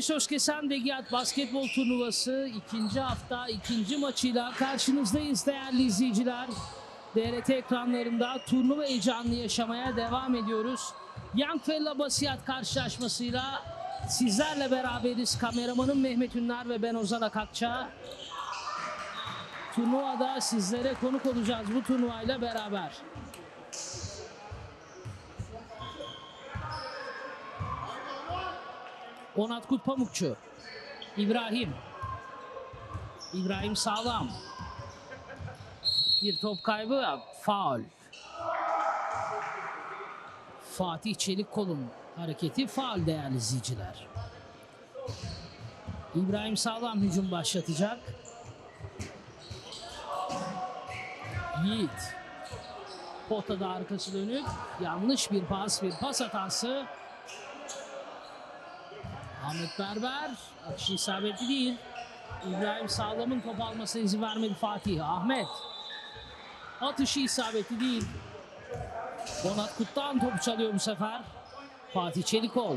Ali Sözkesen Degiyat Basketbol Turnuvası ikinci hafta ikinci maçıyla karşınızdayız değerli izleyiciler. DRT ekranlarında turnuva heyecanını yaşamaya devam ediyoruz. Young Fella Basiyat karşılaşmasıyla sizlerle beraberiz. Kameramanım Mehmet Ünler ve ben Ozan Akakça. Turnuvada sizlere konuk olacağız bu turnuvayla beraber. Onat Kut Pamukçu, İbrahim Sağlam, bir top kaybı, faul. Fatih Çelikkol'un hareketi faul değerli izleyiciler. İbrahim Sağlam hücum başlatacak. Yiğit, potada arkası dönük, yanlış bir pas hatası. Ahmet Berber, atışı isabetli değil. İbrahim Sağlam'ın top almasına izin vermedi Fatih. Ahmet, atışı isabetli değil. Onat Kut'tan topu çalıyor bu sefer. Fatih Çelikkol.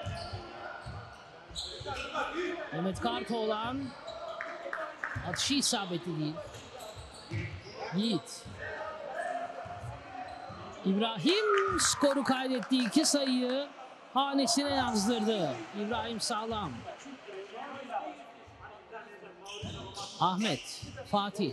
Mehmet Kartoğlan, atışı isabetli değil. Yiğit. İbrahim skoru kaydetti. 2 sayıyı hanesine yazdırdı. İbrahim Sağlam. Ahmet, Fatih.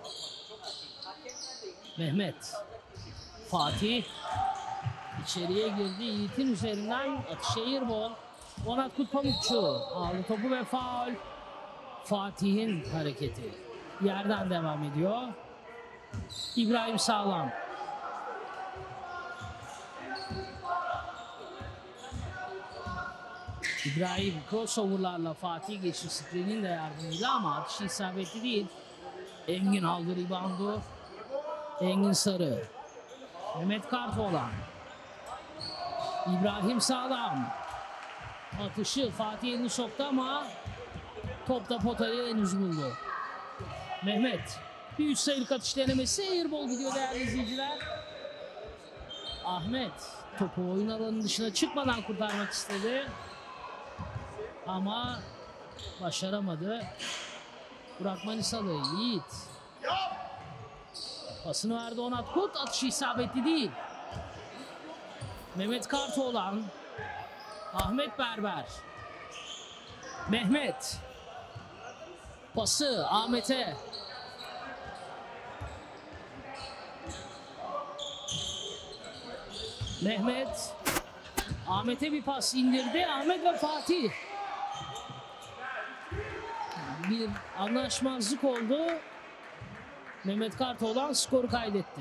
Mehmet. Fatih. İçeriye girdi. Yiğit'in üzerinden atış airball. Onat Kut Pamukçu aldı topu ve faul. Fatih'in hareketi. Yerden devam ediyor. İbrahim Sağlam. İbrahim crossoverlarla Fatih geçti screen'in de yardımıyla ama atışı isabetli değil. Engin aldı reboundu. Engin Sarı. Mehmet Kartoğlan. İbrahim Sağlam. Atışı Fatih elini soktu ama top da potayı henüz buldu. Mehmet. Bir 3 sayılık atış denemesi. Airball gidiyor değerli izleyiciler. Ahmet topu oyun alanının dışına çıkmadan kurtarmak istedi. Ama başaramadı. Burak Manisalı, Yiğit. Pasını verdi Onat Kut. Atışı isabetli değil. Mehmet Kartoğlan. Ahmet Berber. Mehmet. Pası Ahmet'e. Mehmet. Ahmet'e bir pas indirdi. Ahmet ve Fatih. Bir anlaşmazlık oldu. Mehmet Kartoğlan skoru kaydetti.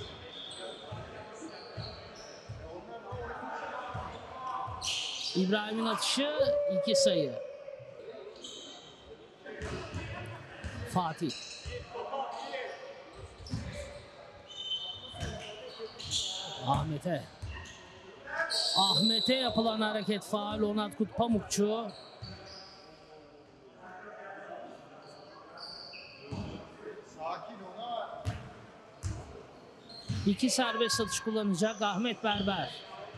İbrahim'in atışı 2 sayı. Fatih. Ahmet'e yapılan hareket faul. Onat Kut Pamukçu. İki serbest atış kullanacak Ahmet Berber.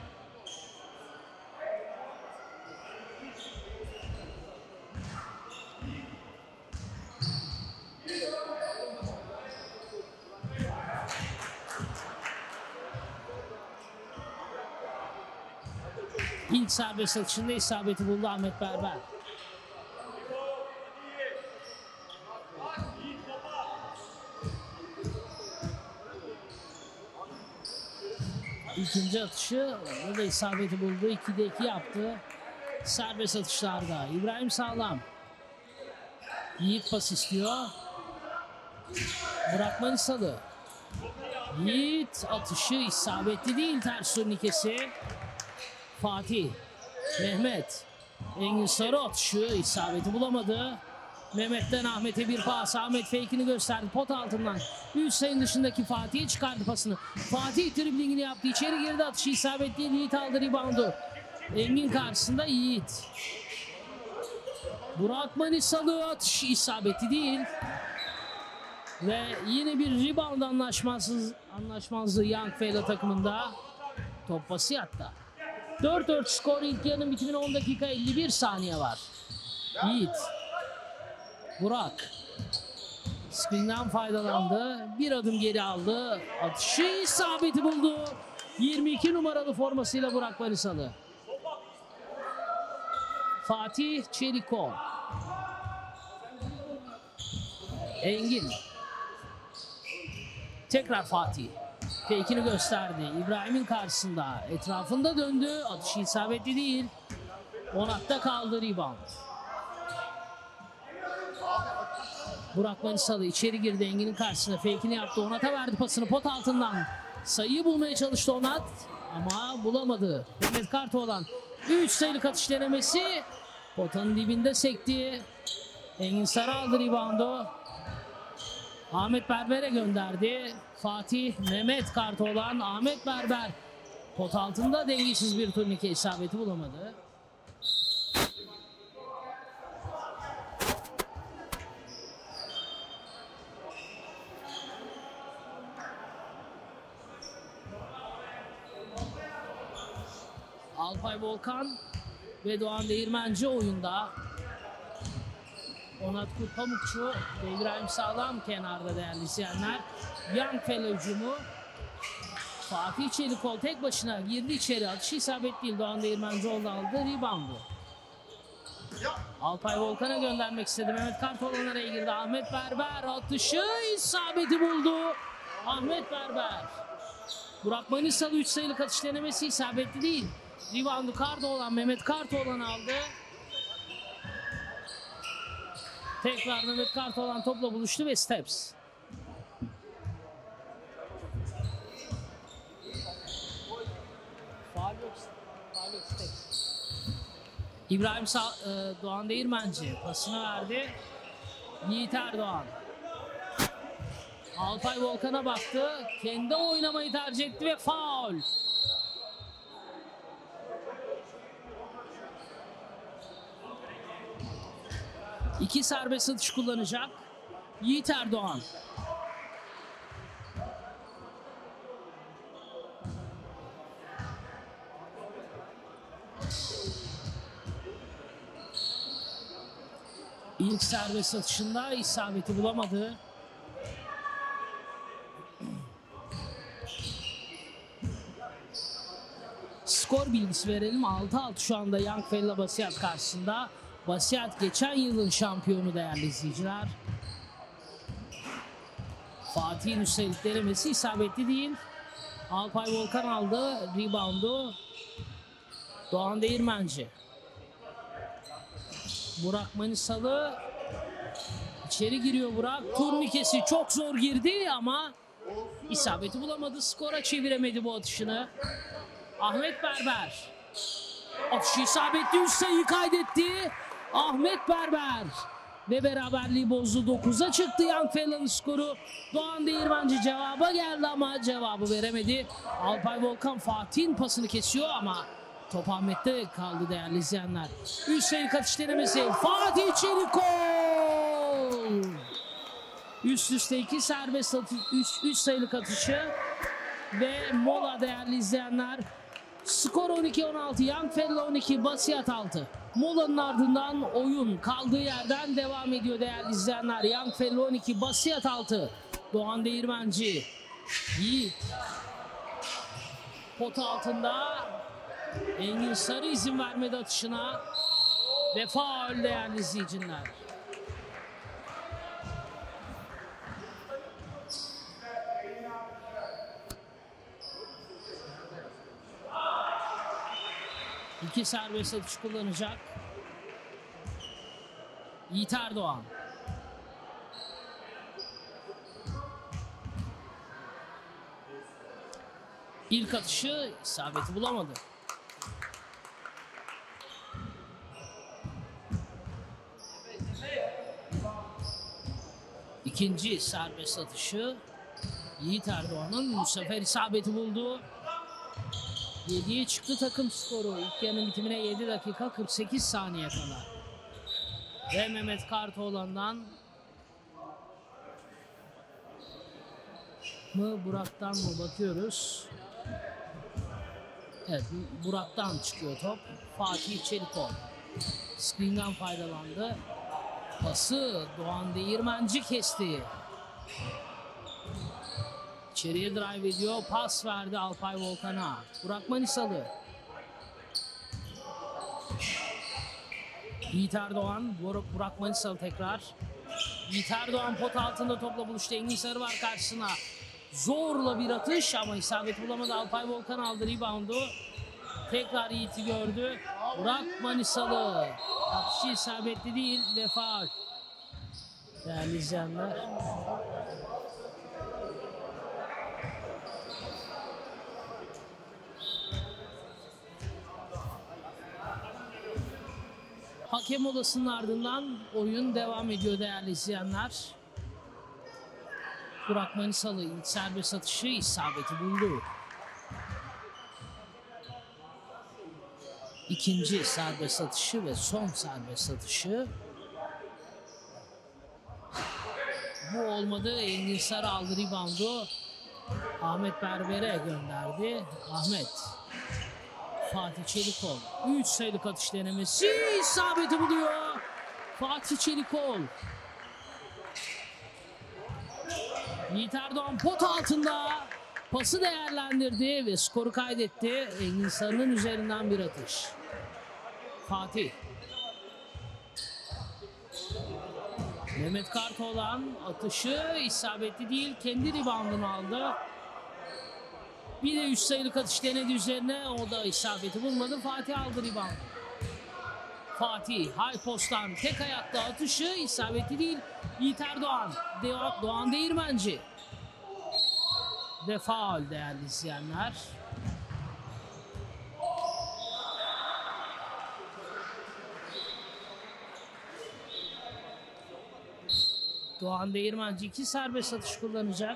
İlk serbest atışında isabeti buldu Ahmet Berber. İkinci atışı orada da isabeti buldu. 2'de 2 yaptı. Serbest atışlarda İbrahim Sağlam. Yiğit pas istiyor. Burak Manisalı. Yiğit atışı isabetli değil. Ters turnikesi. Fatih. Mehmet. Engin Sarı atışı isabeti bulamadı. Mehmet'ten Ahmet'e bir pas. Ahmet fake'ini gösterdi pot altından. 3 sayının dışındaki Fatih'e çıkardı pasını. Fatih driblingini yaptı. İçeri girdi, atışı isabetli. Yiğit aldı reboundu. Engin karşısında Yiğit. Burak Manisalı atışı isabeti değil. Ve yine bir rebound anlaşmazlığı Young Fella takımında. Top Basiyat'ta. 4-4 skor, ilk yarının bitimine 10 dakika 51 saniye var. Yiğit. Burak. Screen'den faydalandı. Bir adım geri aldı. Atışı isabeti buldu. 22 numaralı formasıyla Burak Barisalı. Fatih Çelikol. Engin. Tekrar Fatih. Fake'ini gösterdi. İbrahim'in karşısında. Etrafında döndü. Atışı isabetli değil. Onat'ta kaldı rebound. Burak Barisalı içeri girdi. Engin'in karşısına fake'ini yaptı. Onat'a verdi pasını pot altından. Sayıyı bulmaya çalıştı Onat. Ama bulamadı. Mehmet Kartoğlan 3 sayılık atış denemesi. Potanın dibinde sekti. Engin Sarı aldı reboundu. Ahmet Berber'e gönderdi. Fatih, Mehmet Kartoğlan, Ahmet Berber. Pot altında dengesiz bir turnike isabeti bulamadı. Alpay Volkan ve Doğan Değirmenci oyunda. Onat Kurt Pamukçu ve İbrahim Sağlam kenarda değerli izleyenler. Youngfella hücumu. Fatih Çelikol tek başına girdi içeri. Atışı isabet değil. Doğan Değirmencioğlu aldı reboundu. Alpay Volkan'a göndermek istedi. Mehmet Kartoğlan araya girdi. Ahmet Berber atışı isabeti buldu. Ahmet Berber. Burak Barisalı 3 sayılık atış denemesi isabetli değil. Reboundu Kartoğlan, Mehmet Kartoğlan aldı. Tekrar Mehmet Kartoğlan topla buluştu ve steps. İbrahim Doğan Değirmenci pasını verdi. Yiğit Erdoğan. Alpay Volkan'a baktı. Kendi oynamayı tercih etti ve faul. İki serbest atış kullanacak Yiğit Erdoğan. İlk serbest atışında isabeti bulamadı. Skor bilgisi verelim. 6-6 şu anda Youngfella Basiyat karşısında. Basiyat geçen yılın şampiyonu değerli izleyiciler. Fatih'in üstelik denemesi isabetli değil. Alpay Volkan aldı reboundu. Doğan Değirmenci. Burak Manisalı içeri giriyor Burak. Turnikesi çok zor girdi ama isabeti bulamadı. Skora çeviremedi bu atışını. Ahmet Berber. Atışı isabetli, 3 sayı kaydetti. Ahmet Berber. Ve beraberliği bozdu. 9'a çıktı Youngfella'nın skoru. Doğan Değirmenci cevaba geldi ama cevabı veremedi. Alpay Volkan Fatih'in pasını kesiyor ama top Ahmet'te kaldı değerli izleyenler. 3 sayılık atış denemesi. Fatih Çelikol. Üst üste 2 serbest atış, 3 sayılık atışı ve mola değerli izleyenler. Skor 12-16, Youngfella 12, Basiyat 6. Molanın ardından oyun kaldığı yerden devam ediyor değerli izleyenler. Youngfella 12, Basiyat 6. Doğan Değirmenci, Yiğit. Pot altında Engin Sarı izin vermedi atışına ve faul değerli izleyiciler. İki serbest atış kullanacak Yiğit Erdoğan. İlk atışı isabeti bulamadı. İkinci serbest atışı Yiğit Erdoğan'ın bu sefer isabeti buldu. 7'ye çıktı takım skoru. İlk yarının bitimine 7 dakika 48 saniye kadar. Ve Mehmet Kartoğlan'dan mı Burak'tan mı bakıyoruz. Evet, Burak'tan çıkıyor top. Fatih Çelikol. Screen'den faydalandı. Pası Doğan Değirmenci kesti. İçeriye drive ediyor. Pas verdi Alpay Volkan'a. Burak Manisalı. Yiğit Erdoğan. Burak Manisalı tekrar. Yiğit Erdoğan pot altında topla buluştu. Engin Sarı var karşısına. Zorla bir atış ama isabet bulamadı. Alpay Volkan aldı reboundu. Tekrar Yiğit'i gördü. Burak Manisalı. Atışı isabetli değil ve faul. Değerli izleyenler. Hakem odasının ardından oyun devam ediyor değerli izleyenler. Burak Manisalı ilk serbest atışı isabeti buldu. İkinci serbest atışı ve son serbest atışı. Bu olmadı. Engin Sarı aldı reboundu. Ahmet Berber'e gönderdi. Ahmet. Fatih Çelikol. 3 sayılık atış denemesi. İsabeti buluyor. Fatih Çelikol. Yiğit Erdoğan pot altında pası değerlendirdi ve skoru kaydetti. Engin Sarı'nın üzerinden bir atış. Fatih. Mehmet Kartoğlan atışı isabetli değil. Kendi reboundunu aldı. Bir de 3 sayılık atış denedi üzerine. O da isabeti bulmadı. Fatih aldı rebound. Fatih high post'tan tek ayakta atışı isabetli değil. Yiğit Erdoğan. Doğan Değirmenci. Ve faul değerli izleyenler. Doğan Değirmenci 2 serbest atış kullanacak.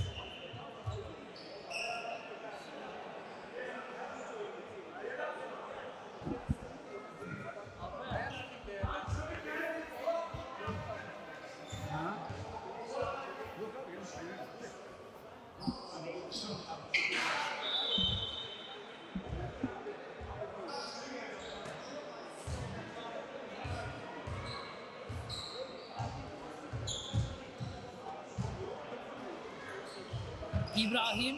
İbrahim.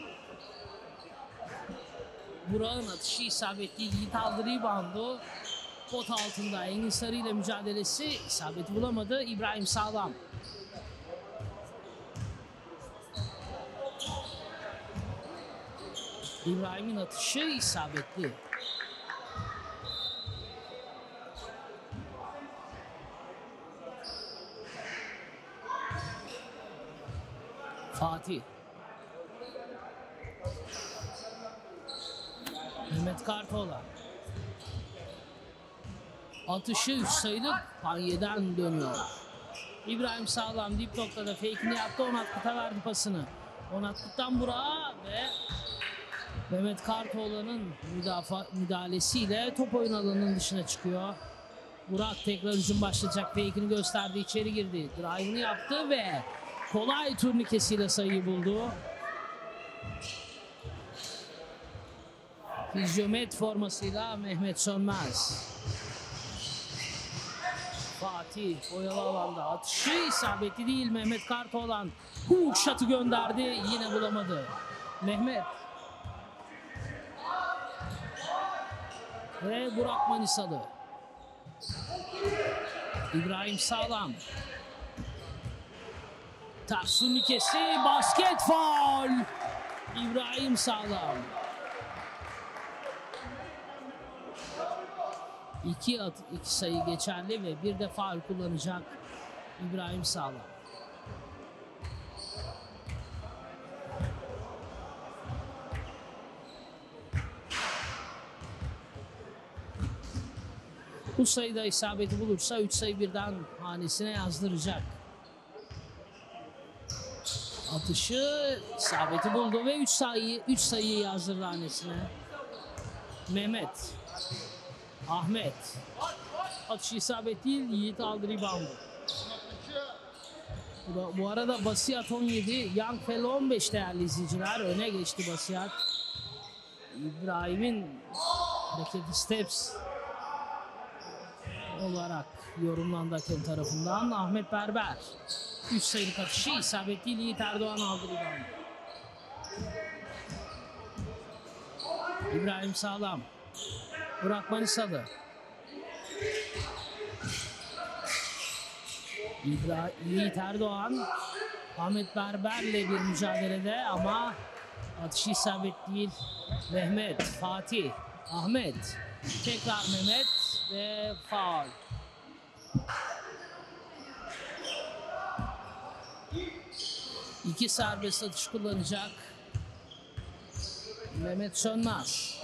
Burak'ın atışı isabetli. Yiğit aldı reboundu. Pot altında Engin Sarı ile mücadelesi isabeti bulamadı. İbrahim Sağlam. İbrahim'in atışı isabetli. Fatih. Mehmet Kartoğlan. Atışı 3 sayılık panyeden dönüyor. İbrahim Sağlam dip noktada fake'ini yaptı. Onat Kut'a verdi pasını. Onat Kut'tan Burak'a ve Mehmet Kartoğlan'ın müdahalesiyle top oyun alanının dışına çıkıyor. Burak tekrar hücum başlayacak. Fake'ini gösterdi. İçeri girdi. Drive'ını yaptı ve kolay turnikesiyle sayıyı buldu. Fizyomet formasıyla Mehmet Sönmez. Fatih boyalı alanda atışı isabetli değil. Mehmet Kartoğlan hook shot'ı gönderdi. Yine bulamadı. Mehmet. Ve Burak Manisalı. İbrahim Sağlam. Ters turnikesi, basket faul. İbrahim Sağlam. 2 sayı geçerli ve bir de faul kullanacak İbrahim Sağlam. Bu sayıda isabeti bulursa 3 sayı birden hanesine yazdıracak. Atışı isabeti buldu ve 3 sayıyı yazdırdı hanesine. Mehmet. Ahmet. Atışı isabet değil. Yiğit aldı reboundu. Bu arada Basiyat 17, Young Fel 15 değerli izleyiciler. Öne geçti Basiyat. İbrahim'in hareketi steps olarak yorumlandı hakem tarafından. Ahmet Berber 3 sayılık atışı isabetli, Yiğit Erdoğan aldı reboundu. İbrahim Sağlam, Burak Manisalı. Yiğit Erdoğan Ahmet Berber'le bir mücadelede ama atışı isabet değil. Mehmet, Fatih, Ahmet, tekrar Mehmet ve faul. İki serbest atış kullanacak Mehmet Sönmez.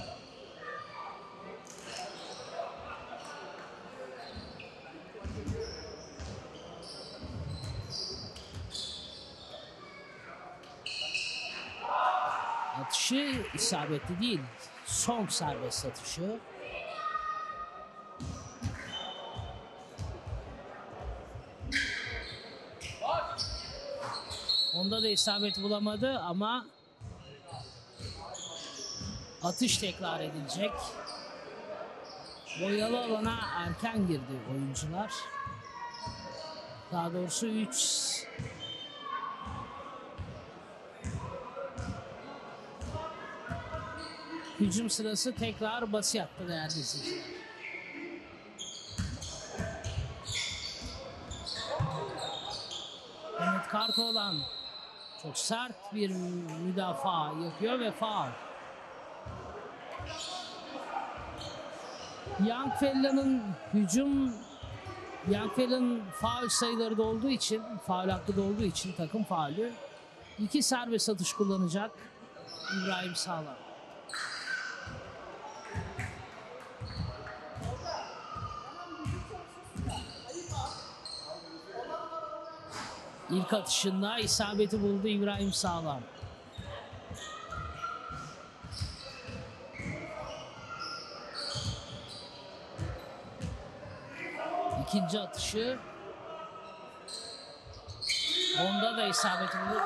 Atışı isabetli değil. Son serbest atışı. Onda da isabet bulamadı ama atış tekrar edilecek. Boyalı alana erken girdi oyuncular. Daha doğrusu 3 hücum sırası tekrar Basiyat'ta değerli izleyiciler. Mehmet Kartoğlan çok sert bir müdafaa yapıyor ve faul. Youngfeller'ın faul sayıları da olduğu için, faul hakkı da olduğu için takım faulü. 2 serbest atış kullanacak İbrahim Sağlam. İlk atışında isabeti buldu İbrahim Sağlam. İkinci atışı. Onda da isabeti buldu.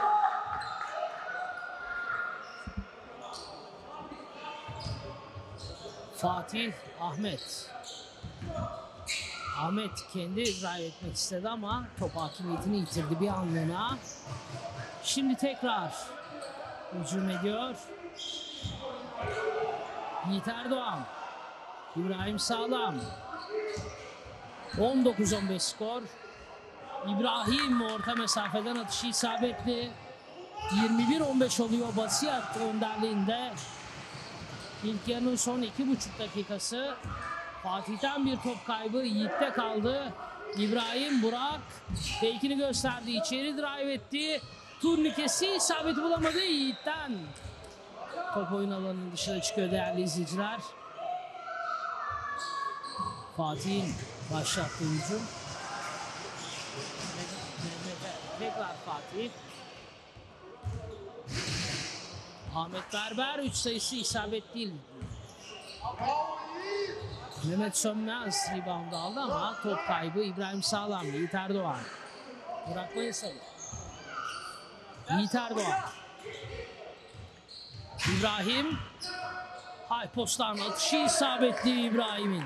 Fatih, Ahmet. Ahmet kendi drive etmek istedi ama top hakimiyetini yitirdi bir anlığına. Şimdi tekrar hücum ediyor. Yiğit Erdoğan. İbrahim Sağlam. 19-15 skor. İbrahim orta mesafeden atışı isabetli. 21-15 oluyor Basiyat önderliğinde. İlk yarının son 2,5 dakikası. Fatih'ten bir top kaybı, Yiğit'te kaldı. İbrahim, Burak fake'ini gösterdi, içeri drive etti. Turnikesi isabeti bulamadı Yiğit'ten. Top oyun alanının dışına çıkıyor değerli izleyiciler. Fatih'in başlattığı hücum. Tekrar Fatih. Ahmet Berber 3 sayısı isabet değil. Mehmet Sönmez rebound aldı ama top kaybı İbrahim Sağlam, Yiğit Erdoğan. Burak Manisalı. Yiğit Erdoğan. İbrahim. High posttan atışı isabetli İbrahim'in.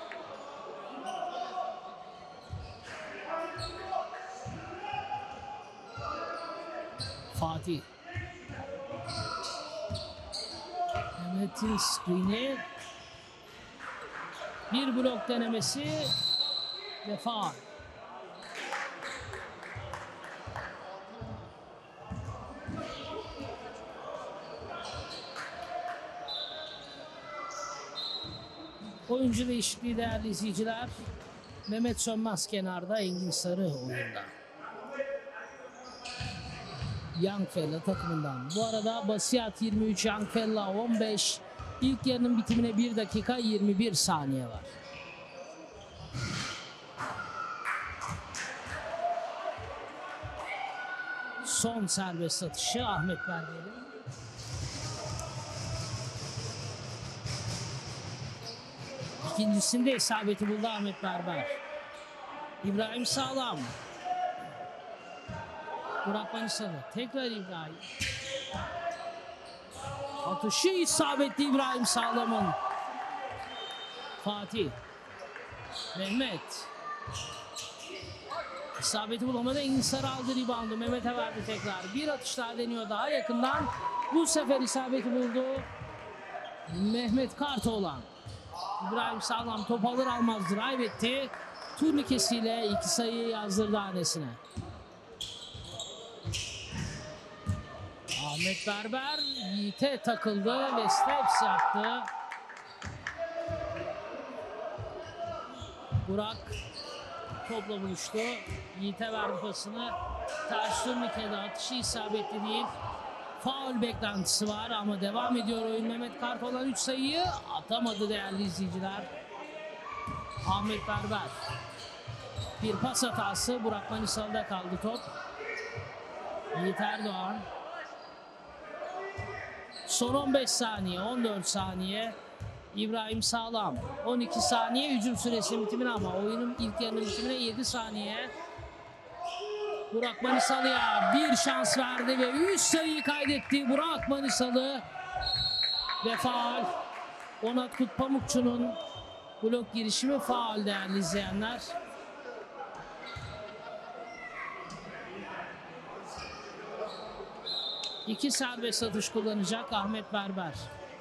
Fatih. Mehmet'in screen'i. Bir blok denemesi ve faul. Oyuncu değişikliği değerli izleyiciler. Mehmet Sönmez kenarda, Engin Sarı oyunda. Youngfeller takımından. Bu arada Basiyat 23, Youngfeller 15. İlk yarının bitimine 1 dakika 21 saniye var. Son serbest atışı Ahmet Berber'in. İkincisinde isabeti buldu Ahmet Berber. İbrahim Sağlam. Burak Manisalı. Tekrar İbrahim. atışı isabetli İbrahim Sağlam'ın. Fatih. Mehmet. İsabeti bulamadı. Engin Sarı aldı reboundu. Mehmet'e verdi tekrar. Bir atış daha deniyor daha yakından. Bu sefer isabeti buldu Mehmet Kartoğlan. İbrahim Sağlam top alır almaz drive etti. Turnikesiyle 2 sayıyı yazdırdı hanesine. Ahmet Berber Yiğit'e takıldı ve steps yaptı. Burak topla buluştu. Yiğit'e verdi pasını. Ters turnike'de atışı isabetli değil. Faul beklentisi var ama devam ediyor oyun. Mehmet Kartoğlan 3 sayıyı atamadı değerli izleyiciler. Ahmet Berber. Bir pas hatası. Burak Manisalı'da kaldı top. Yiğit Erdoğan. Son 15 saniye, 14 saniye. İbrahim Sağlam 12 saniye hücum süresinin bitimine ama oyunun ilk yarının bitimine 7 saniye. Burak Manisalı'ya bir şans verdi ve 3 sayıyı kaydetti Burak Manisalı. Ve faul. Onat Kutpamukçu'nun blok girişimi faul değerli izleyenler. İki serbest atış kullanacak Ahmet Berber.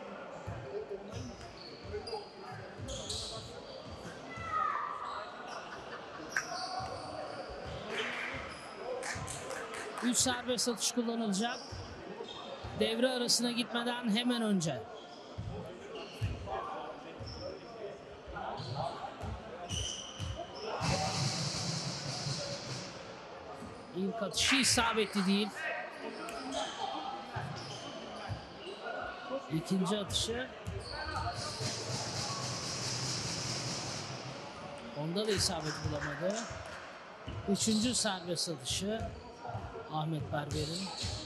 Üç serbest atış kullanılacak. Devre arasına gitmeden hemen önce. İlk atışı isabetli değil. İkinci atışı. Onda da isabet bulamadı. Üçüncü serbest atışı Ahmet Berber'in.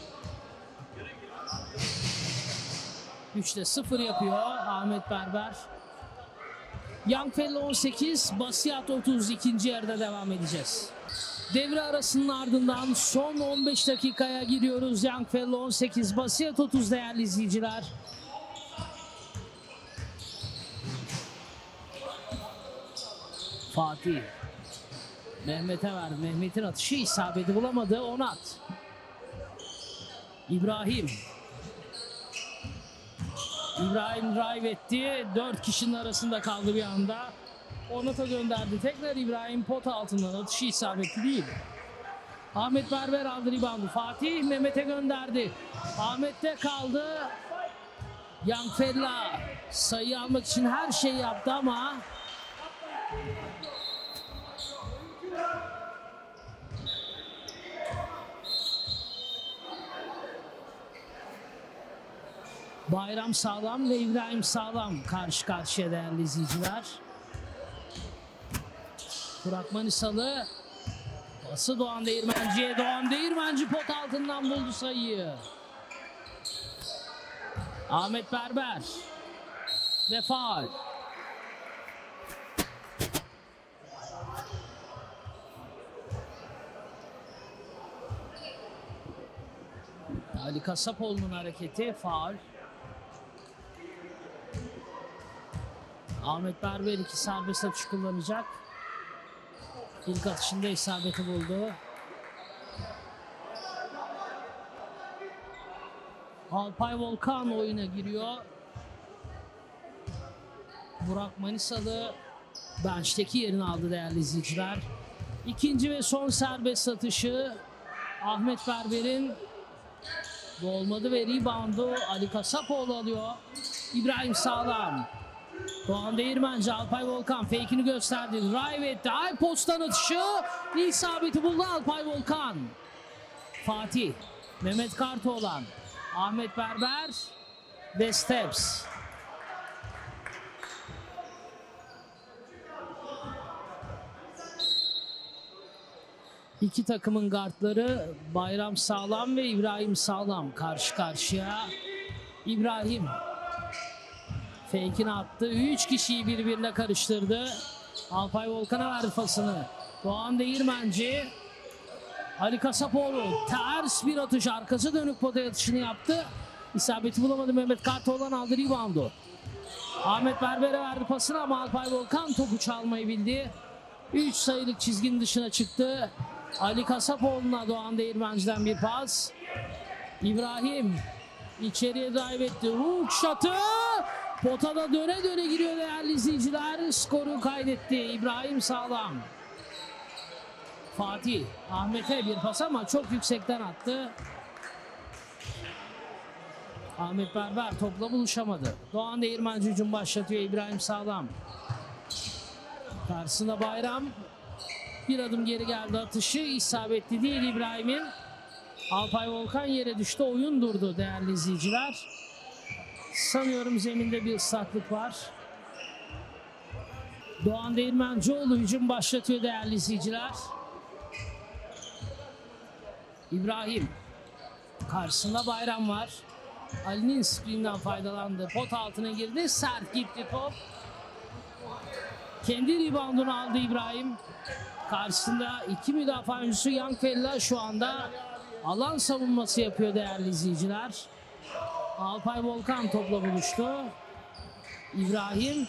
3'te 0 yapıyor Ahmet Berber. Youngfellow 18, Basiyat 30. İkinci yarıda devam edeceğiz. Devre arasının ardından son 15 dakikaya giriyoruz. Youngfellow 18, Basiyat 30 değerli izleyiciler. Fatih. Mehmet'e verdi. Mehmet'in atışı isabeti bulamadı. Onat. İbrahim. İbrahim drive etti. 4 kişinin arasında kaldı bir anda. Onat'a gönderdi. Tekrar İbrahim pot altından atışı isabetli değil. Ahmet Berber aldı reboundu. Fatih Mehmet'e gönderdi. Ahmet'te kaldı. Youngfellow sayı almak için her şeyi yaptı ama Bayram Sağlam ve İbrahim Sağlam karşı karşıya değerli izleyiciler. Burak Manisalı pası Doğan Değirmenci'ye. Doğan Değirmenci pot altından buldu sayıyı. Ahmet Berber ve faul. Ali Kasapoğlu'nun hareketi faul. Ahmet Berber 2 serbest atış kullanacak. İlk atışında isabeti buldu. Alpay Volkan oyuna giriyor. Burak Manisalı bench'teki yerini aldı değerli izleyiciler. İkinci ve son serbest atışı Ahmet Berber'in. Bu olmadı ve reboundu Ali Kasapoğlu alıyor. İbrahim Sağlam. Doğan Değirmenci, Alpay Volkan fake'ini gösterdi. Drive etti. Ay posttan atışı. İsabeti buldu Alpay Volkan. Fatih. Mehmet Kartoğlan. Ahmet Berber. Ve steps. İki takımın guardları Bayram Sağlam ve İbrahim Sağlam karşı karşıya. İbrahim fake'ini attı. 3 kişiyi birbirine karıştırdı. Alpay Volkan'a verdi pasını. Doğan Değirmenci. Ali Kasapoğlu ters bir atış. Arkası dönük potaya atışını yaptı. İsabeti bulamadı. Mehmet Kartoğlan aldı reboundu. Ahmet Berber'e verdi pasını ama Alpay Volkan topu çalmayı bildi. 3 sayılık çizginin dışına çıktı. Ali Kasapoğlu'na Doğan Değirmenci'den bir pas. İbrahim içeriye drive etti. Hook şatı. Potada döne döne giriyor değerli izleyiciler. Skoru kaydetti İbrahim Sağlam. Fatih Ahmet'e bir pas ama çok yüksekten attı. Ahmet Berber topla buluşamadı. Doğan Değirmenci hücum başlatıyor. İbrahim Sağlam. Karşısında Bayram. Bir adım geri geldi atışı. İsabetli değil İbrahim'in. Alpay Volkan yere düştü. Oyun durdu değerli izleyiciler. Sanıyorum zeminde bir ıslaklık var. Doğan Değirmencioğlu hücum başlatıyor değerli izleyiciler. İbrahim. Karşısında Bayram var. Ali'nin screen'den faydalandı. Pot altına girdi. Sert gitti top. Kendi reboundunu aldı İbrahim. Karşısında iki müdafaa oyuncusu Yankfella şu anda alan savunması yapıyor değerli izleyiciler. Alpay Volkan topla buluştu. İbrahim.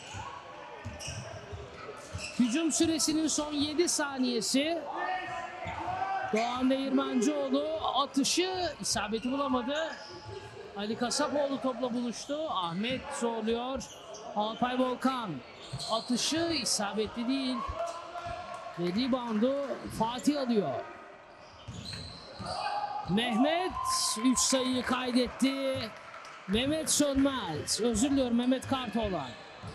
Hücum süresinin son 7 saniyesi. Doğan Değirmencioğlu atışı isabeti bulamadı. Ali Kasapoğlu topla buluştu. Ahmet zorluyor. Alpay Volkan atışı isabetli değil. Ve reboundu Fatih alıyor. Mehmet 3 sayıyı kaydetti. Mehmet Sönmez. Özür diliyorum, Mehmet Kartoğlan.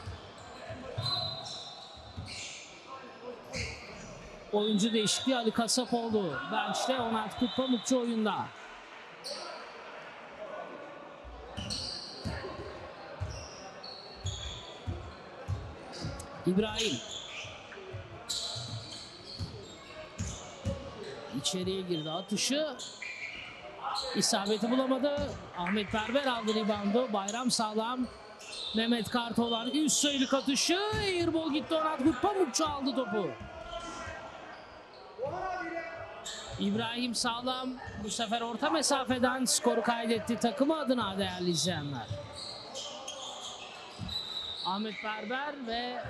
Oyuncu değişikliği Ali Kasapoğlu. Bençte Onat Kutpamukçu oyunda. İbrahim. İçeriye girdi atışı. İsabeti bulamadı. Ahmet Berber aldı reboundu. Bayram Sağlam. Mehmet Kartoğlan üst sayılık atışı. Airball gitti. Onat Kutpamukçu aldı topu. İbrahim Sağlam bu sefer orta mesafeden skoru kaydetti takımı adına değerli izleyenler. Ahmet Berber ve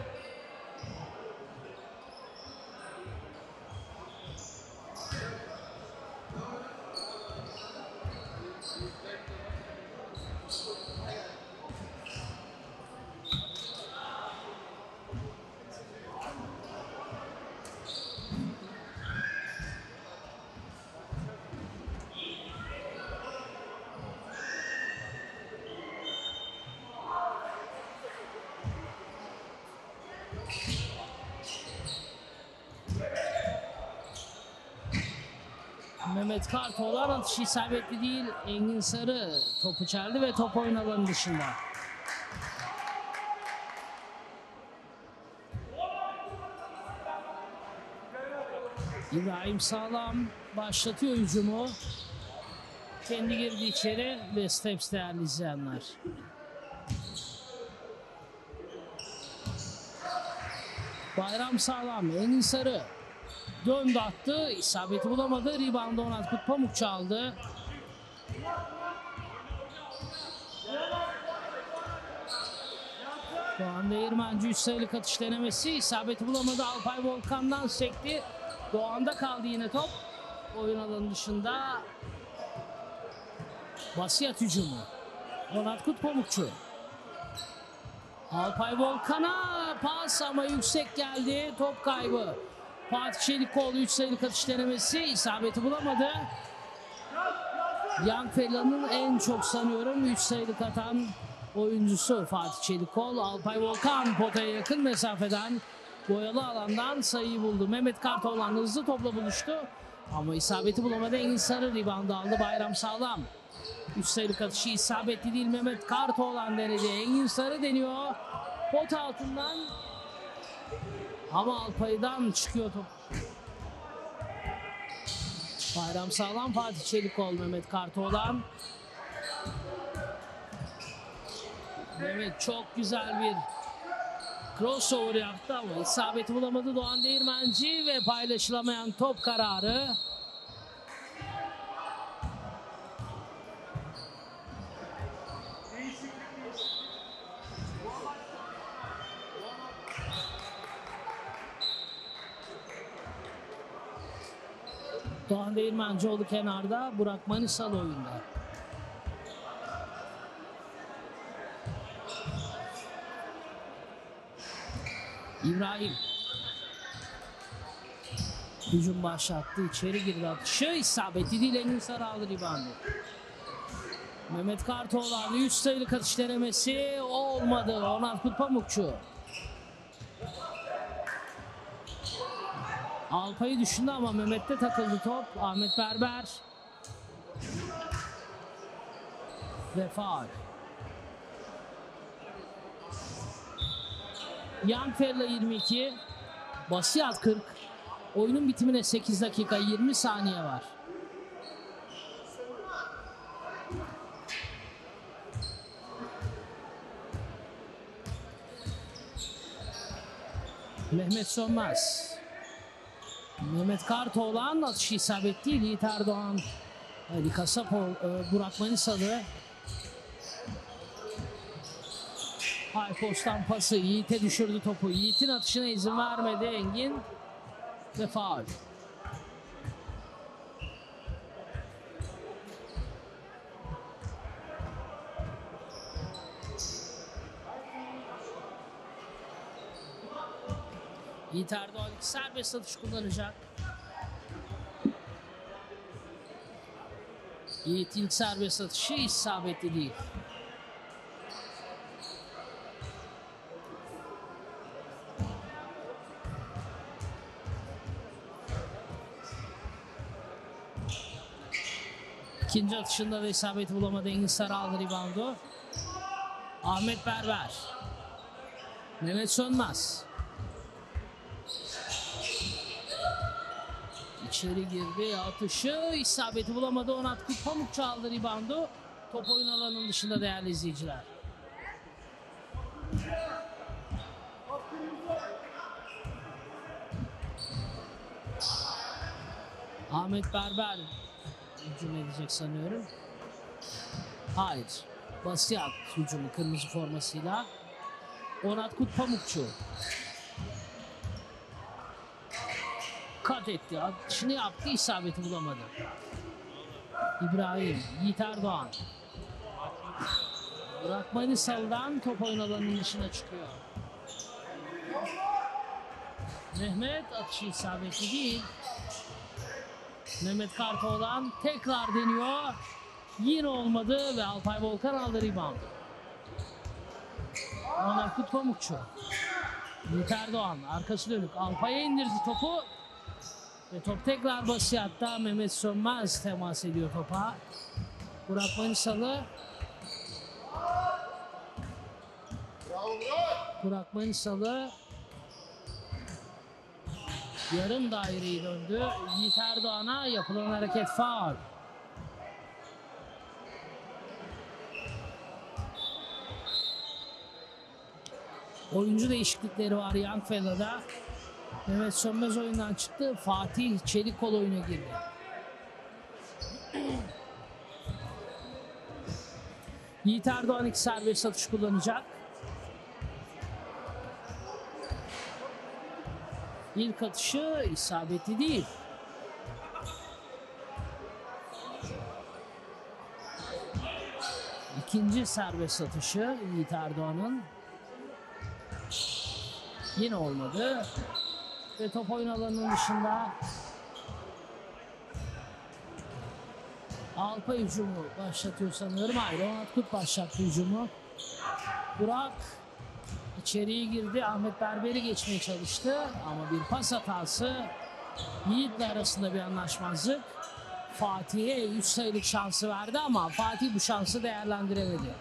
Mehmet Kartoğlan atışı isabetli değil. Engin Sarı topu çeldi ve top oyun alanı dışında. İbrahim Sağlam başlatıyor hücumu. Kendi girdi içeri ve steps değerli izleyenler. Bayram Sağlam, Engin Sarı. Döndü attı. İsabeti bulamadı. Rebound'u Onat Kutpamukçu aldı. Doğan Değirmenci 3 sayılık atış denemesi. İsabeti bulamadı. Alpay Volkan'dan sekti. Doğan'da kaldı yine top. Oyun alanı dışında. Basiyat hücumu. Onat Kutpamukçu. Alpay Volkan'a pas ama yüksek geldi. Top kaybı. Fatih Çelikoğlu 3 sayılık atış denemesi. İsabeti bulamadı. Yankfella'nın en çok sanıyorum 3 sayılık atan oyuncusu Fatih Çelikoğlu. Alpay Volkan potaya yakın mesafeden boyalı alandan sayıyı buldu. Mehmet Kartoğlan hızlı topla buluştu. Ama isabeti bulamadı. Engin Sarı reboundu aldı. Bayram Sağlam. 3 sayılık atışı isabetli değil. Mehmet Kartoğlan denedi. Engin Sarı deniyor. Pot altından ama Alpay'dan çıkıyor top. Bayram Sağlam, Fatih Çelikoğlu, Mehmet Kartoğlan. Mehmet çok güzel bir crossover yaptı ama isabeti bulamadı Doğan Değirmenci ve paylaşılamayan top kararı. Doğan Değirmencioğlu kenarda, Burak Manisalı oyunda. İbrahim. Hücum başlattı, içeri girdi, atışı isabetli değil, Engin Sarı aldı ribandı. Mehmet Kartoğlan 3 sayılık atış denemesi olmadı. Onat Kutpamukçu. Alpay'ı düşündü ama Mehmet'te takıldı top. Ahmet Berber. Ve faul. Youngfer'la 22. Basiyat 40. Oyunun bitimine 8 dakika 20 saniye var. Mehmet Sönmez. Mehmet Kartoğlan atışı isabetli. Yiğit Erdoğan. Ali Kasapol, Burak Manisalı. High post'tan pası. Yiğit'e düşürdü topu. Yiğit'in atışına izin vermedi Engin. Ve faul. Yiğit Erdoğan serbest atış kullanacak. Yiğit ilk serbest atışı isabetli değil. İkinci atışında da isabet bulamadı. Engin Sarı aldı reboundu. Ahmet Berber. Mehmet Sönmez. İçeri girdi. Atışı isabeti bulamadı. Onat Kutpamukçu aldı reboundu. Top oyun alanının dışında değerli izleyiciler. Ahmet Berber hücum edecek sanıyorum. Hayır. Basiyat hücumu kırmızı formasıyla. Onat Kutpamukçu. Kat etti. Atışını yaptı. İsabeti bulamadı. İbrahim. Yiğit Erdoğan. Burak Manisalı'dan top oyun alanının dışına çıkıyor. Mehmet atışı isabetli değil. Mehmet Kartoğlan tekrar deniyor. Yine olmadı ve Alpay Volkan aldı rebound. Onat Kutpamukçu. Yiğit Erdoğan arkası dönük. Alpay'a indirdi topu. Ve top tekrar Basiyat'ta. Mehmet Sönmez temas ediyor topa. Burak Manisalı. Burak Manisalı. Yarım daireyi döndü. Yiğit Erdoğan'a yapılan hareket faul. Oyuncu değişiklikleri var Youngfellow'da. Mehmet Sönmez oyundan çıktı. Fatih Çelikkol oyuna girdi. Yiğit Erdoğan ilk serbest atış kullanacak. İlk atışı isabetli değil. İkinci serbest atışı Yiğit Erdoğan'ın. Yine olmadı. Ve top oyun alanının dışında. Alpay hücumu başlatıyor sanıyorum. Hayır, Onat Kut başlattı hücumu. Burak içeriye girdi. Ahmet Berber'i geçmeye çalıştı. Ama bir pas hatası. Yiğit'le arasında bir anlaşmazlık. Fatih'e 3 sayılık şansı verdi ama Fatih bu şansı değerlendiremedi.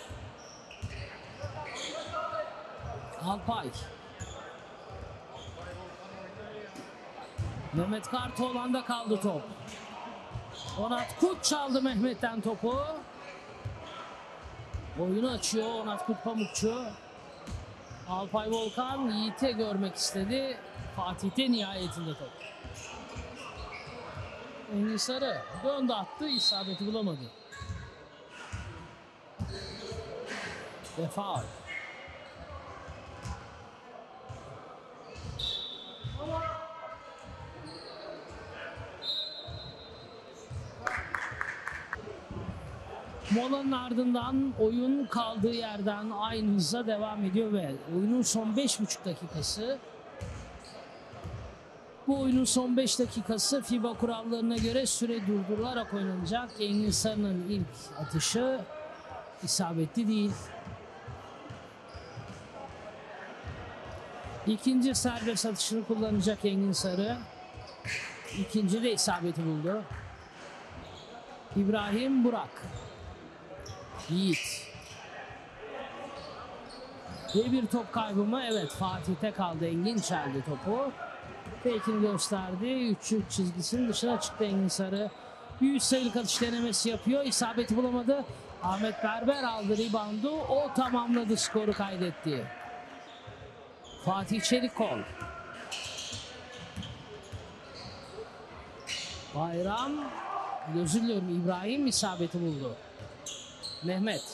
Alpay. Mehmet Kartoğlan'da kaldı top. Onat Kut çaldı Mehmet'ten topu. Oyunu açıyor Onat Kutpamukçu. Alpay Volkan Yiğit'e görmek istedi. Fatih'te nihayetinde top. Engin Sarı döndü attı, isabeti bulamadı. Ve faul. Molanın ardından oyun kaldığı yerden aynı hızla devam ediyor ve oyunun son 5,5 dakikası. Bu oyunun son 5 dakikası FIBA kurallarına göre süre durdurularak oynanacak. Engin Sarı'nın ilk atışı isabetli değil. İkinci serbest atışını kullanacak Engin Sarı. İkinci de isabeti buldu. İbrahim Burak. Yiğit. Ve bir top kaybı mı? Evet, Fatih'te kaldı. Engin çeldi topu. Fake'ini gösterdi. Üçlük çizgisinin dışına çıktı Engin Sarı. Bir 3 sayılık atış denemesi yapıyor. İsabeti bulamadı. Ahmet Berber aldı reboundu. O tamamladı, skoru kaydetti. Fatih Çelikkol. Bayram. Özür diliyorum, İbrahim isabeti buldu. Mehmet.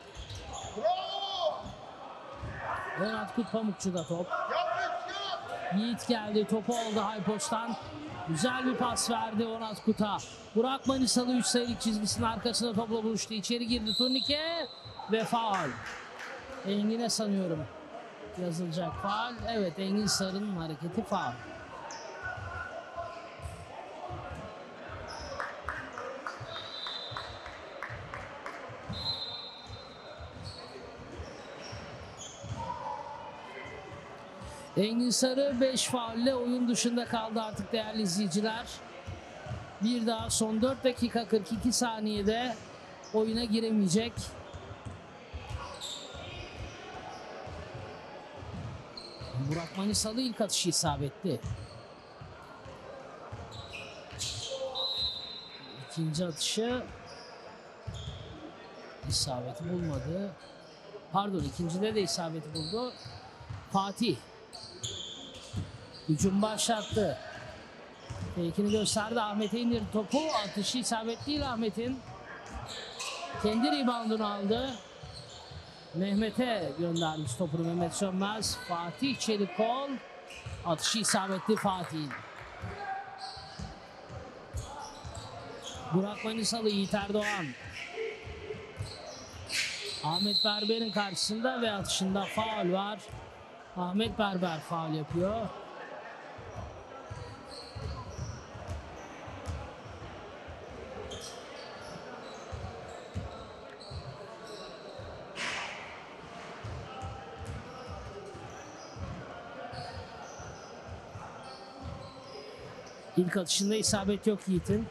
Onat Kut Pamukçu'da top. Yiğit geldi, topu aldı Haypoç'tan. Güzel bir pas verdi Onat Kut'a. Burak Manisalı 3 sayılık çizgisinin arkasında topla buluştu. İçeri girdi turnike ve faul. Engin'e sanıyorum yazılacak faul. Evet, Engin Sarı'nın hareketi faul. Engin Sarı 5 faulle oyun dışında kaldı artık değerli izleyiciler. Bir daha son 4 dakika 42 saniyede oyuna giremeyecek. Burak Manisalı ilk atışı isabetli. İkinci atışı isabeti bulmadı. Pardon, ikincide de isabeti buldu. Fatih. Hücum başlattı. Fake'ini gösterdi. Ahmet'e indirdi topu. Atışı isabet değil Ahmet'in. Kendi reboundunu aldı. Mehmet'e göndermiş topunu Mehmet Sönmez. Fatih Çelikkol. Atışı isabetli Fatih'in. Burak Manisalı, Yiğit Erdoğan. Ahmet Berber'in karşısında ve atışında faul var. Ahmet Berber faul yapıyor. İlk atışında isabet yok Yiğit'in.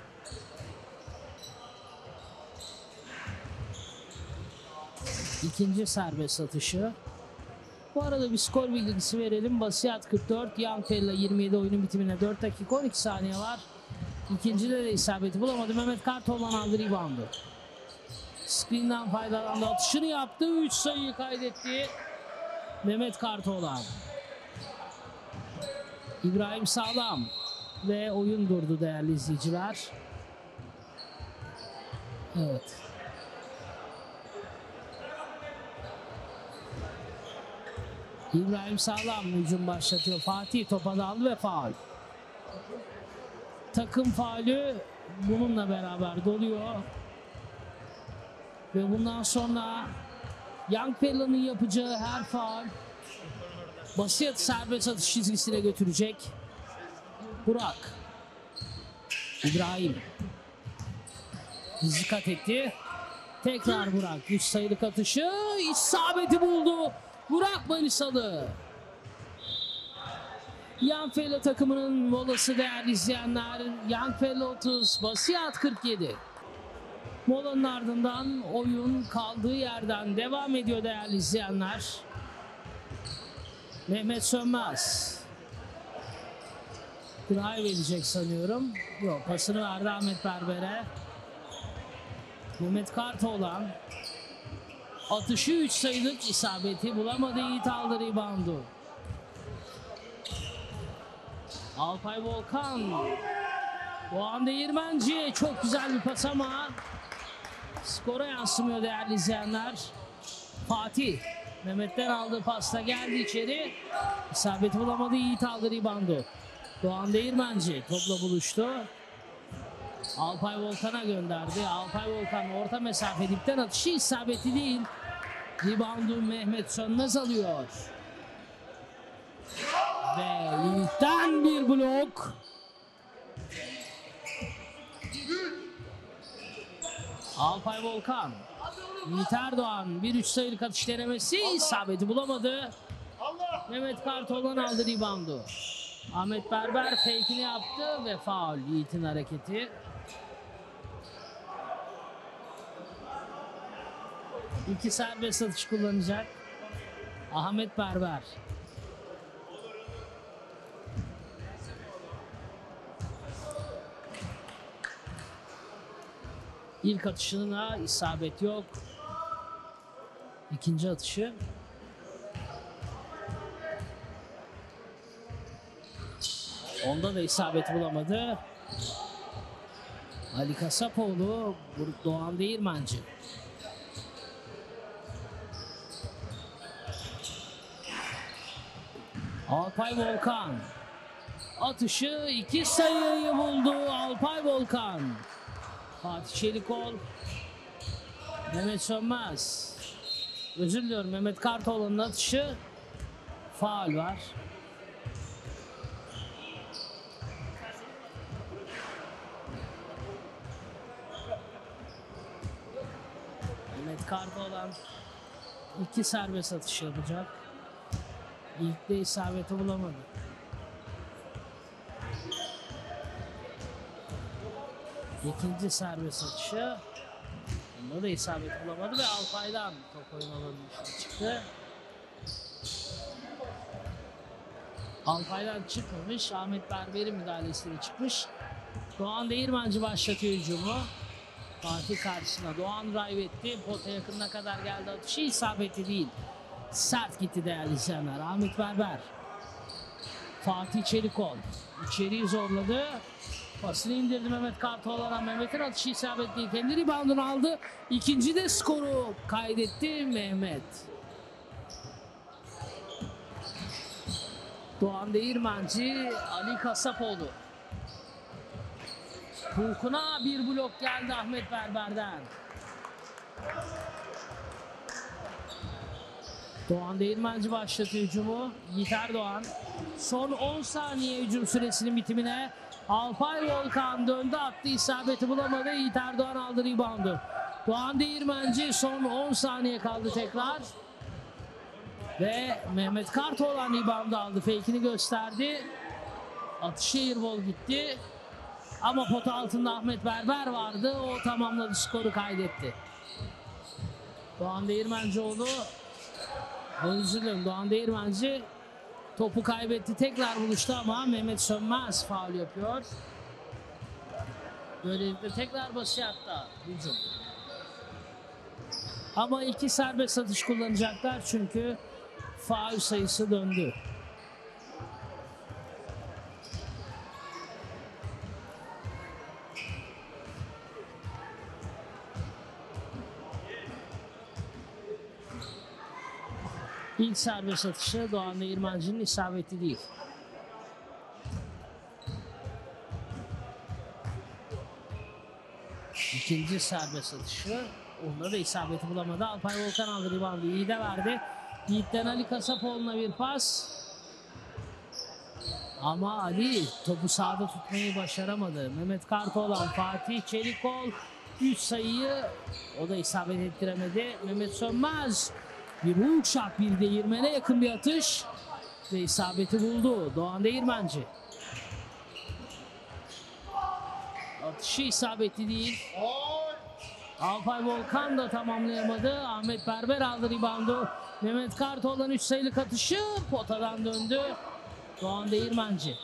İkinci serbest atışı. Bu arada bir skor bilgisi verelim. Basiyat 44, Youngfella 27, oyunun bitimine 4 dakika 12 saniye var. İkincide de isabeti bulamadı. Mehmet Kartoğlan aldı reboundu. Screen'den faydalandı. Atışını yaptı. 3 sayıyı kaydetti Mehmet Kartoğlan. İbrahim Sağlam. Ve oyun durdu değerli izleyiciler. Evet. İbrahim Sağlam hücum başlatıyor. Fatih topa daldı ve faul. Takım faulü bununla beraber doluyor. Ve bundan sonra Youngfella'nın yapacağı her faul Basiyat serbest atış çizgisine götürecek. Burak. İbrahim. Hızlı kat etti. Tekrar Burak. 3 sayılık atışı. İsabeti buldu. Burak Manisalı. Youngfella takımının molası değerli izleyenler. Youngfella 30, Basiyat 47. Molanın ardından oyun kaldığı yerden devam ediyor değerli izleyenler. Mehmet Sönmez. Drive edecek sanıyorum. Yok, pasını verdi Ahmet Berber'e. Mehmet Kartoğlan. Atışı 3 sayılık isabeti bulamadı. Yiğit aldı reboundu. Alpay Volkan. Doğan Değirmenci. Çok güzel bir pas ama skora yansımıyor değerli izleyenler. Fatih. Mehmet'ten aldığı pasta geldi içeri. İsabeti bulamadı. Yiğit aldı reboundu. Doğan Değirmenci topla buluştu. Alpay Volkan'a gönderdi. Alpay Volkan orta mesafe dipten atışı isabetli değil. Reboundu Mehmet Sönmez alıyor. Ve Yiğit'ten bir blok. Alpay Volkan. Yiğit Erdoğan bir 3 sayılık atış denemesi isabeti bulamadı. Mehmet Kartoğlan aldı reboundu. Ahmet Berber fake'ini yaptı ve faul. Yiğit'in hareketi. İki serbest atış kullanacak Ahmet Berber. İlk atışına isabet yok. İkinci atışı. Onda da isabet bulamadı. Ali Kasapoğlu, Doğan Değirmenci. Alpay Volkan. Atışı 2 sayıyı buldu Alpay Volkan. Fatih Çelikol. Mehmet Sönmez. Özür diliyorum, Mehmet Kartoğlan'ın atışı. Faul var. Mehmet Kartoğlan 2 serbest atış yapacak. İlk de isabeti bulamadı. İkinci serbest atışı. Bunda da isabet bulamadı ve Alpay'dan top oyun alanı çıktı. Alpay'dan çıkmamış. Ahmet Berber'in müdahalesiyle çıkmış. Doğan Değirmenci başlatıyor hücumu. Fatih karşısına. Doğan drive etti. Pota yakınına kadar geldi. Atışı isabetli değil. Sert gitti değerli izleyenler. Ahmet Berber. Fatih Çelikol. İçeriği zorladı. Pasını indirdi Mehmet Kartoğlan'a. Mehmet'in atışı isabetli. Kendi reboundunu aldı. İkinci de skoru kaydetti Mehmet. Doğan Değirmenci, Ali Kasapoğlu. Hulkuna bir blok geldi Ahmet Berber'den. Doğan Değirmenci başlatıyor hücumu. Yiğit Erdoğan. Son 10 saniye hücum süresinin bitimine. Alpay Volkan döndü, attı, isabeti bulamadı. Yiğit Erdoğan aldı reboundu. Doğan Değirmenci, son 10 saniye kaldı tekrar. Ve Mehmet Kartoğlan reboundu aldı. Fake'ini gösterdi. Atışı airball gitti. Ama pota altında Ahmet Berber vardı. O tamamladı, skoru kaydetti. Doğan Değirmencioğlu, özür dilerim, Doğan Değirmenci topu kaybetti. Tekrar buluştu ama Mehmet Sönmez faul yapıyor. Böylelikle tekrar Basiyat'ta hücum. Ama 2 serbest atış kullanacaklar çünkü faul sayısı döndü. İlk serbest atışı Doğan Değirmenci'nin isabeti değil. İkinci serbest atışı. Onda da isabeti bulamadı. Alpay Volkan aldı reboundu. Yiğit'e verdi. Yiğit'ten Ali Kasapoğlu'na bir pas. Ama Ali topu sahada tutmayı başaramadı. Mehmet Kartoğlan, Fatih Çelikol 3 sayıyı o da isabet ettiremedi. Mehmet Sönmez bir hook shot, bir değirmene yakın bir atış ve isabeti buldu Doğan Değirmenci. Atışı isabetli değil. Alpay Volkan da tamamlayamadı. Ahmet Berber aldı reboundu. Mehmet Kartoğlan 3 sayılık atışı potadan döndü. Doğan Değirmenci.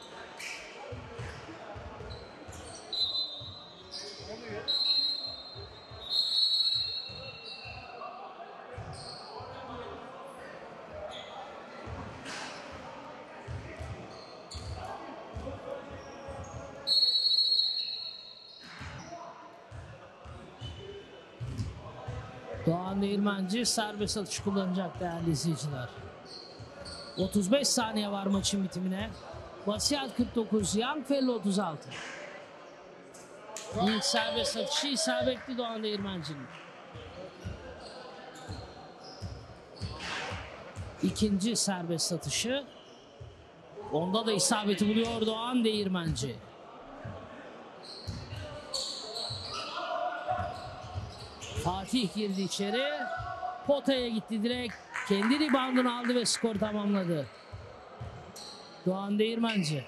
Doğan Değirmenci serbest atış kullanacak değerli izleyiciler. 35 saniye var maçın bitimine. Basiyat 49, Young Fellow 36. İlk serbest atışı isabetli Doğan Değirmenci'nin. İkinci serbest atışı. Onda da isabeti buluyor Doğan Değirmenci. Fatih girdi içeri. Potaya gitti direkt. Kendi reboundunu aldı ve skor tamamladı. Doğan Değirmenci.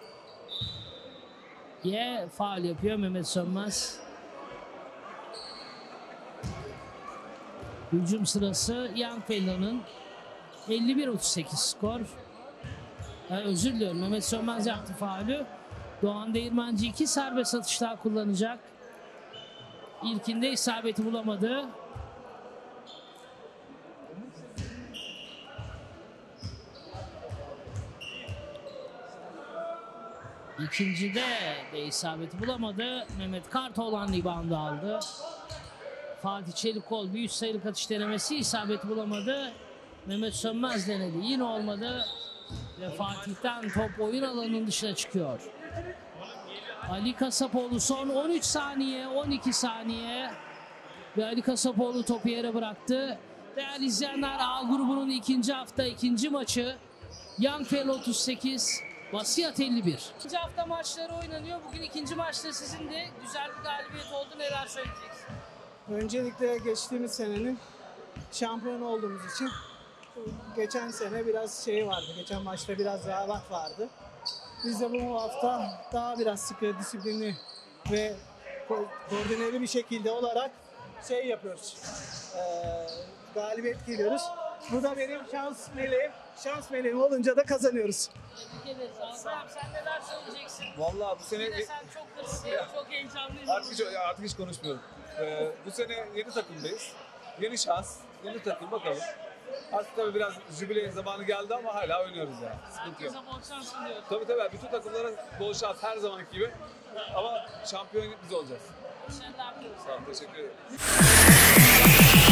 Faul yapıyor Mehmet Sönmez. Hücum sırası Youngfellow'un. 51-38 skor. Özür diliyorum, Mehmet Sönmez yaptı faulü. Doğan Değirmenci 2 serbest atış daha kullanacak. İlkinde isabeti bulamadı. İkincide de isabeti bulamadı. Mehmet Kartoğlan reboundu aldı. Fatih Çelikkol bir üst sayılık atış denemesi, isabeti bulamadı. Mehmet Sönmez denedi, yine olmadı. Ve Fatih'ten top oyun alanının dışına çıkıyor. Ali Kasapoğlu son 13 saniye, 12 saniye. Ve Ali Kasapoğlu topu yere bıraktı. Değerli izleyenler, A grubunun ikinci hafta ikinci maçı. Youngfellow 38, Vasiyat 51. İkinci hafta maçları oynanıyor. Bugün ikinci maçta sizin de güzel bir galibiyet oldu. Neler söyleyeceksiniz? Öncelikle geçtiğimiz senenin şampiyon olduğumuz için geçen sene biraz vardı. Geçen maçta biraz rahat vardı. Biz de bu hafta daha biraz sıkı, disiplinli ve koordineli bir şekilde olarak yapıyoruz. Galibiyet geliyoruz. Bu da benim şans meleğim. Şans meleğim olunca da kazanıyoruz. Tebrik ederiz. Azam, sen neler söyleyeceksin? Vallahi bu sene... Bir de sen çok hırslı, çok heyecanlıydın. Artık hiç konuşmuyorum. Bu sene yeni takımdayız. Yeni şans, yeni takım, bakalım. Artık tabii biraz jübile zamanı geldi ama hala oynuyoruz yani. Sıkıntı yok. Herkese bol şans diliyorum. Tabii bütün takımlara bol şans her zamanki gibi. Ama şampiyon biz olacağız. Başarılar diliyorum. Sağ olun, teşekkür ederim.